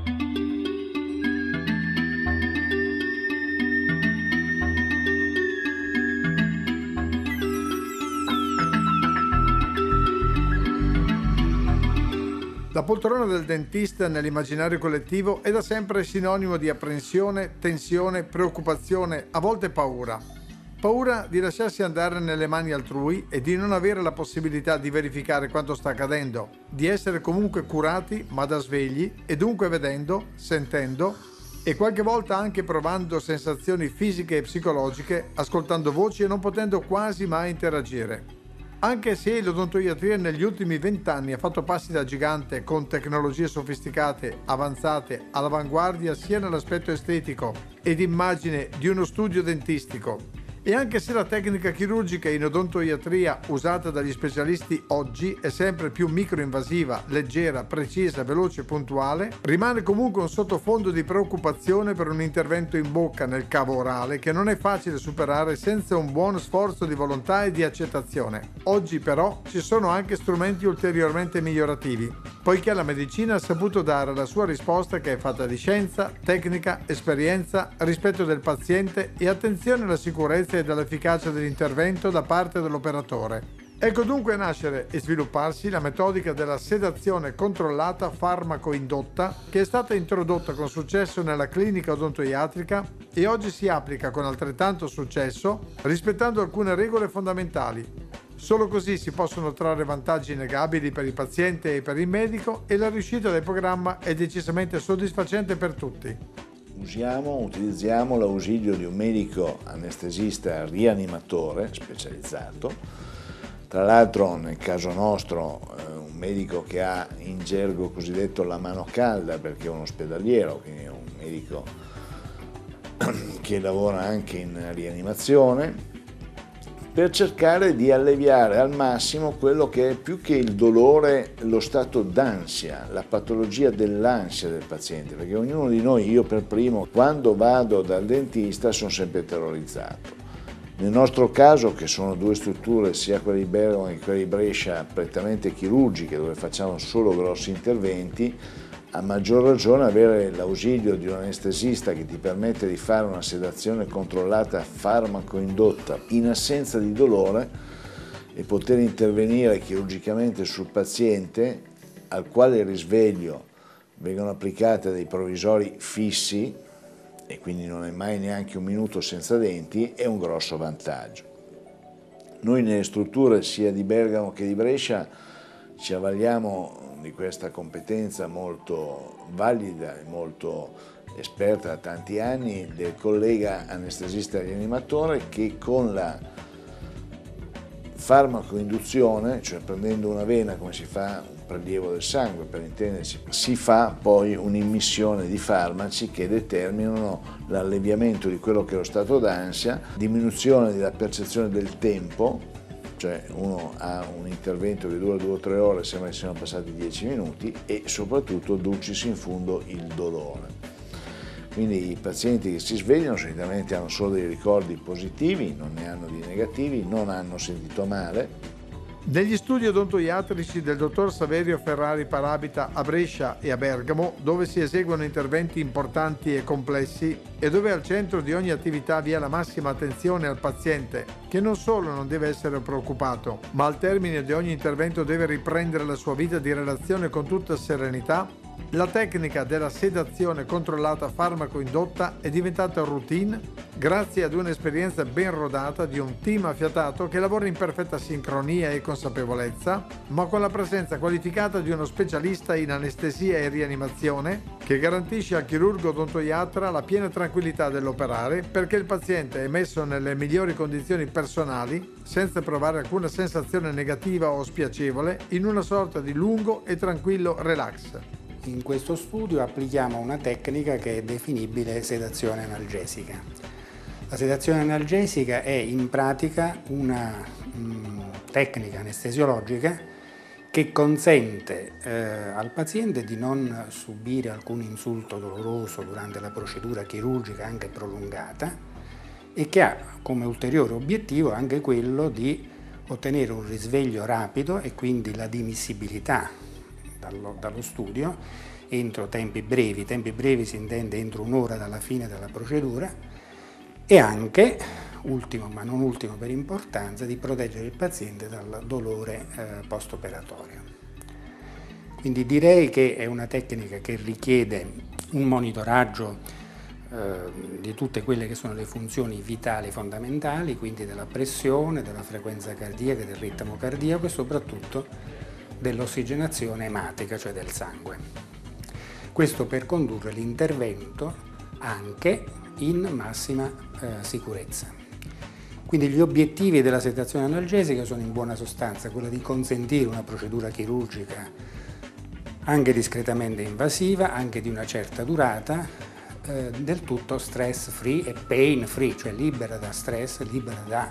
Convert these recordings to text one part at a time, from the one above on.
La poltrona del dentista nell'immaginario collettivo è da sempre sinonimo di apprensione, tensione, preoccupazione, a volte paura. Paura di lasciarsi andare nelle mani altrui e di non avere la possibilità di verificare quanto sta accadendo, di essere comunque curati ma da svegli e dunque vedendo, sentendo e qualche volta anche provando sensazioni fisiche e psicologiche, ascoltando voci e non potendo quasi mai interagire. Anche se l'odontoiatria negli ultimi 20 anni ha fatto passi da gigante con tecnologie sofisticate, avanzate, all'avanguardia sia nell'aspetto estetico ed immagine di uno studio dentistico, e anche se la tecnica chirurgica in odontoiatria usata dagli specialisti oggi è sempre più microinvasiva, leggera, precisa, veloce e puntuale, rimane comunque un sottofondo di preoccupazione per un intervento in bocca nel cavo orale che non è facile superare senza un buon sforzo di volontà e di accettazione. Oggi però ci sono anche strumenti ulteriormente migliorativi, poiché la medicina ha saputo dare la sua risposta, che è fatta di scienza, tecnica, esperienza, rispetto del paziente e attenzione alla sicurezza e dall'efficacia dell'intervento da parte dell'operatore. Ecco dunque nascere e svilupparsi la metodica della sedazione controllata farmaco-indotta, che è stata introdotta con successo nella clinica odontoiatrica e oggi si applica con altrettanto successo rispettando alcune regole fondamentali. Solo così si possono trarre vantaggi innegabili per il paziente e per il medico, e la riuscita del programma è decisamente soddisfacente per tutti. Utilizziamo l'ausilio di un medico anestesista rianimatore specializzato, tra l'altro nel caso nostro un medico che ha in gergo cosiddetto la mano calda, perché è un ospedaliero, quindi è un medico che lavora anche in rianimazione, per cercare di alleviare al massimo quello che è, più che il dolore, lo stato d'ansia, la patologia dell'ansia del paziente, perché ognuno di noi, io per primo, quando vado dal dentista sono sempre terrorizzato. Nel nostro caso, che sono due strutture, sia quella di Bergamo che quella di Brescia, prettamente chirurgiche, dove facciamo solo grossi interventi, a maggior ragione avere l'ausilio di un anestesista che ti permette di fare una sedazione controllata farmaco-indotta in assenza di dolore e poter intervenire chirurgicamente sul paziente, al quale il risveglio vengono applicate dei provvisori fissi e quindi non è mai neanche un minuto senza denti, è un grosso vantaggio. Noi nelle strutture sia di Bergamo che di Brescia ci avvaliamo di questa competenza molto valida e molto esperta da tanti anni del collega anestesista rianimatore, che con la farmacoinduzione, cioè prendendo una vena come si fa un prelievo del sangue per intenderci, si fa poi un'immissione di farmaci che determinano l'alleviamento di quello che è lo stato d'ansia, diminuzione della percezione del tempo, cioè uno ha un intervento che dura 2 o 3 ore, sembra che siano passati 10 minuti, e soprattutto dulcis in fundo il dolore. Quindi i pazienti che si svegliano solitamente hanno solo dei ricordi positivi, non ne hanno di negativi, non hanno sentito male. Negli studi odontoiatrici del dottor Saverio Ferrari Parabita a Brescia e a Bergamo, dove si eseguono interventi importanti e complessi e dove al centro di ogni attività vi è la massima attenzione al paziente, che non solo non deve essere preoccupato, ma al termine di ogni intervento deve riprendere la sua vita di relazione con tutta serenità, la tecnica della sedazione controllata farmaco-indotta è diventata routine grazie ad un'esperienza ben rodata di un team affiatato che lavora in perfetta sincronia e consapevolezza, ma con la presenza qualificata di uno specialista in anestesia e rianimazione che garantisce al chirurgo odontoiatra la piena tranquillità dell'operare, perché il paziente è messo nelle migliori condizioni personali, senza provare alcuna sensazione negativa o spiacevole, in una sorta di lungo e tranquillo relax. In questo studio applichiamo una tecnica che è definibile sedazione analgesica. La sedazione analgesica è in pratica una tecnica anestesiologica che consente al paziente di non subire alcun insulto doloroso durante la procedura chirurgica anche prolungata, e che ha come ulteriore obiettivo anche quello di ottenere un risveglio rapido e quindi la dimissibilità dallo studio, entro tempi brevi si intende entro un'ora dalla fine della procedura, e anche, ultimo ma non ultimo per importanza, di proteggere il paziente dal dolore post-operatorio. Quindi direi che è una tecnica che richiede un monitoraggio di tutte quelle che sono le funzioni vitali fondamentali, quindi della pressione, della frequenza cardiaca, del ritmo cardiaco e soprattutto dell'ossigenazione ematica, cioè del sangue. Questo per condurre l'intervento anche in massima sicurezza. Quindi gli obiettivi della sedazione analgesica sono in buona sostanza quello di consentire una procedura chirurgica anche discretamente invasiva, anche di una certa durata, del tutto stress free e pain free, cioè libera da stress, libera da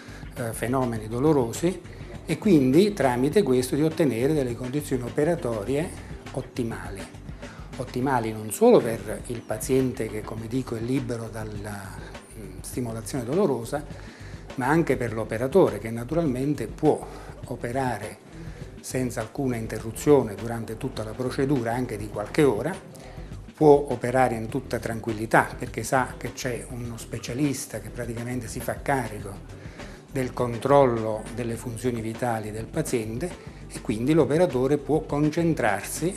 fenomeni dolorosi, e quindi tramite questo di ottenere delle condizioni operatorie ottimali. Ottimali non solo per il paziente che, come dico, è libero dalla stimolazione dolorosa, ma anche per l'operatore che naturalmente può operare senza alcuna interruzione durante tutta la procedura, anche di qualche ora, può operare in tutta tranquillità perché sa che c'è uno specialista che praticamente si fa carico del controllo delle funzioni vitali del paziente, e quindi l'operatore può concentrarsi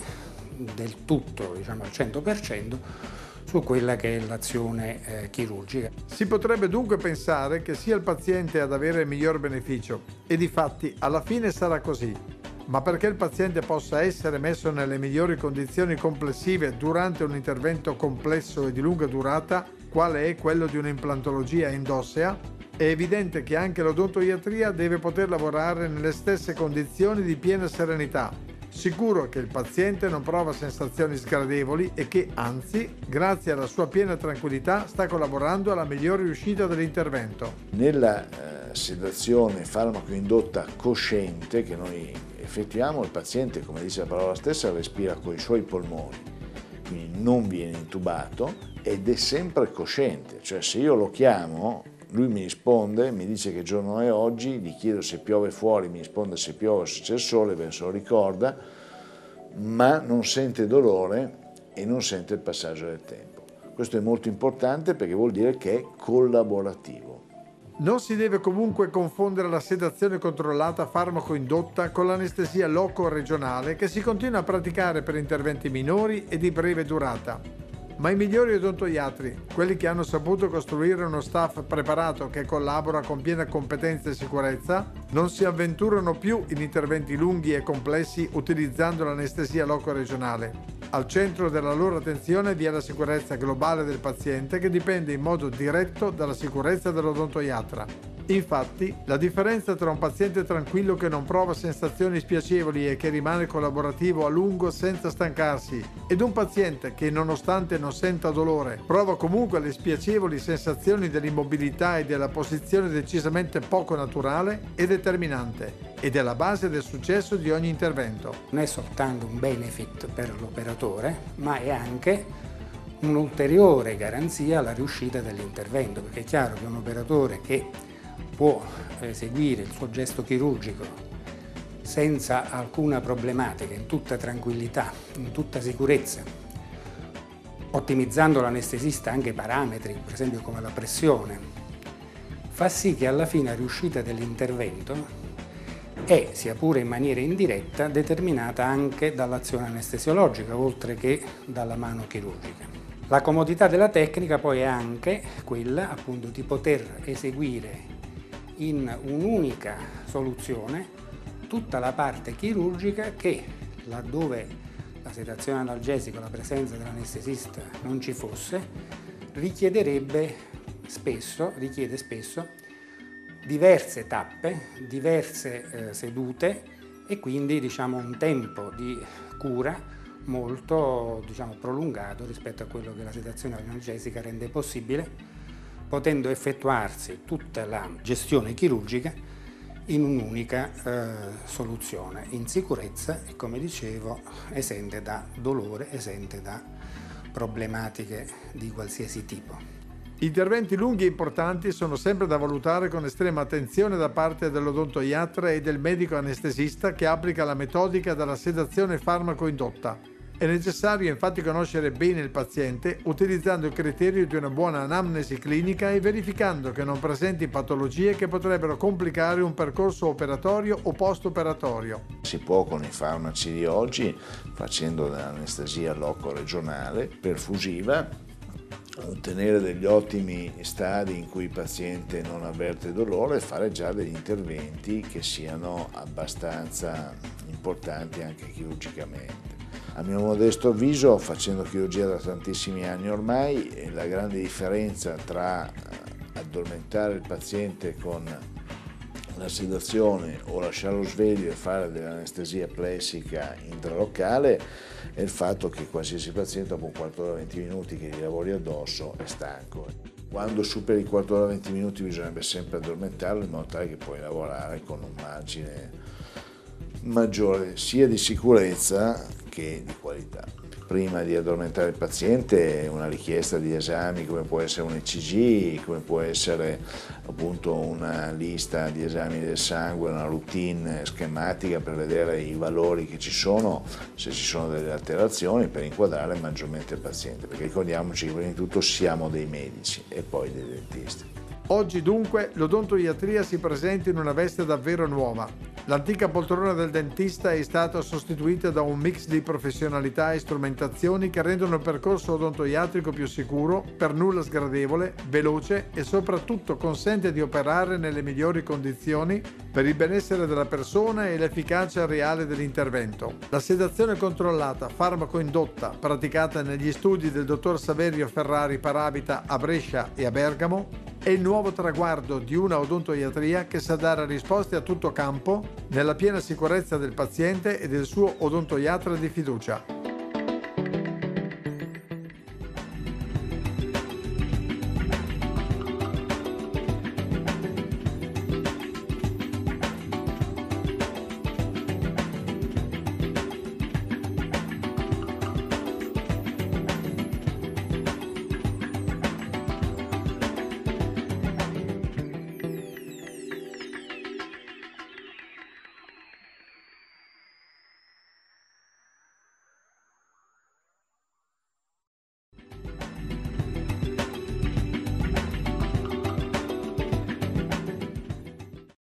del tutto, diciamo al 100%, su quella che è l'azione chirurgica. Si potrebbe dunque pensare che sia il paziente ad avere il miglior beneficio, e difatti alla fine sarà così. Ma perché il paziente possa essere messo nelle migliori condizioni complessive durante un intervento complesso e di lunga durata, quale è quello di un'implantologia endossea, è evidente che anche l'odontoiatria deve poter lavorare nelle stesse condizioni di piena serenità, sicuro che il paziente non prova sensazioni sgradevoli e che, anzi, grazie alla sua piena tranquillità, sta collaborando alla migliore riuscita dell'intervento. Nella sedazione farmaco-indotta cosciente che noi effettuiamo, il paziente, come dice la parola stessa, respira con i suoi polmoni, quindi non viene intubato ed è sempre cosciente, cioè se io lo chiamo, lui mi risponde, mi dice che giorno è oggi, gli chiedo se piove fuori, mi risponde se piove o se c'è il sole, ben se lo ricorda, ma non sente dolore e non sente il passaggio del tempo. Questo è molto importante perché vuol dire che è collaborativo. Non si deve comunque confondere la sedazione controllata farmaco-indotta con l'anestesia loco-regionale che si continua a praticare per interventi minori e di breve durata. Ma i migliori odontoiatri, quelli che hanno saputo costruire uno staff preparato che collabora con piena competenza e sicurezza, non si avventurano più in interventi lunghi e complessi utilizzando l'anestesia loco-regionale. Al centro della loro attenzione vi è la sicurezza globale del paziente, che dipende in modo diretto dalla sicurezza dell'odontoiatra. Infatti, la differenza tra un paziente tranquillo che non prova sensazioni spiacevoli e che rimane collaborativo a lungo senza stancarsi, ed un paziente che, nonostante non senta dolore, prova comunque le spiacevoli sensazioni dell'immobilità e della posizione decisamente poco naturale, è determinante ed è la base del successo di ogni intervento. Non è soltanto un benefit per l'operatore, ma è anche un'ulteriore garanzia alla riuscita dell'intervento, perché è chiaro che un operatore che può eseguire il suo gesto chirurgico senza alcuna problematica, in tutta tranquillità, in tutta sicurezza, ottimizzando l'anestesista anche parametri, per esempio come la pressione, fa sì che alla fine la riuscita dell'intervento è, sia pure in maniera indiretta, determinata anche dall'azione anestesiologica, oltre che dalla mano chirurgica. La comodità della tecnica poi è anche quella, appunto, di poter eseguire in un'unica soluzione tutta la parte chirurgica che, laddove la sedazione analgesica, la presenza dell'anestesista non ci fosse, richiede spesso diverse tappe, diverse sedute e quindi un tempo di cura molto prolungato rispetto a quello che la sedazione analgesica rende possibile, potendo effettuarsi tutta la gestione chirurgica in un'unica soluzione, in sicurezza e, come dicevo, esente da dolore, esente da problematiche di qualsiasi tipo. Interventi lunghi e importanti sono sempre da valutare con estrema attenzione da parte dell'odontoiatra e del medico anestesista che applica la metodica della sedazione farmaco-indotta. È necessario infatti conoscere bene il paziente utilizzando il criterio di una buona anamnesi clinica e verificando che non presenti patologie che potrebbero complicare un percorso operatorio o post-operatorio. Si può con i farmaci di oggi, facendo dell'anestesia loco-regionale perfusiva, ottenere degli ottimi stadi in cui il paziente non avverte dolore e fare già degli interventi che siano abbastanza importanti anche chirurgicamente. A mio modesto avviso, facendo chirurgia da tantissimi anni ormai, la grande differenza tra addormentare il paziente con la sedazione o lasciarlo sveglio e fare dell'anestesia plessica intralocale è il fatto che qualsiasi paziente dopo un quarto d'ora 20 minuti che gli lavori addosso è stanco. Quando superi il quarto d'ora 20 minuti bisognerebbe sempre addormentarlo in modo tale che puoi lavorare con un margine maggiore sia di sicurezza che di qualità. Prima di addormentare il paziente una richiesta di esami come può essere un ECG, come può essere appunto una lista di esami del sangue, una routine schematica per vedere i valori che ci sono, se ci sono delle alterazioni, per inquadrare maggiormente il paziente, perché ricordiamoci che prima di tutto siamo dei medici e poi dei dentisti. Oggi dunque l'odontoiatria si presenta in una veste davvero nuova. L'antica poltrona del dentista è stata sostituita da un mix di professionalità e strumentazioni che rendono il percorso odontoiatrico più sicuro, per nulla sgradevole, veloce e soprattutto consente di operare nelle migliori condizioni per il benessere della persona e l'efficacia reale dell'intervento. La sedazione controllata, farmaco-indotta, praticata negli studi del dottor Saverio Ferrari Paravita a Brescia e a Bergamo, è il nuovo traguardo di una odontoiatria che sa dare risposte a tutto campo nella piena sicurezza del paziente e del suo odontoiatra di fiducia.